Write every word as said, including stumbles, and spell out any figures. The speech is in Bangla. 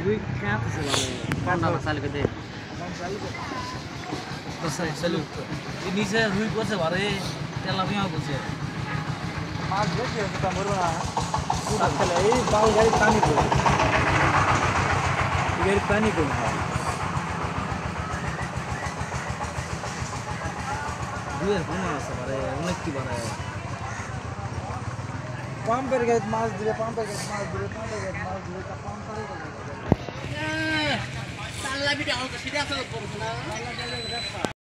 রুই কাঁপছে মানে কাঁটা চালু করে দে বসে চালু এই নিচে রুই করছে বারে তেলাপিয়া করছে মাছ দেখে এটা মরবে না আসলে এই বাল গাড়ি পানি পড়ে গাড়ি পানি পড়ে রুইয়ের কোনো আছে বারে অনেক কি বারে পাম্পের গাড়ি মাছ দিলে পাম্পের গাড়ি মাছ দিলে পাম্পের গাড়ি মাছ দিলে তা পাম্প করে চাল্লা বিটা হল তো সেটা আসলে করছ না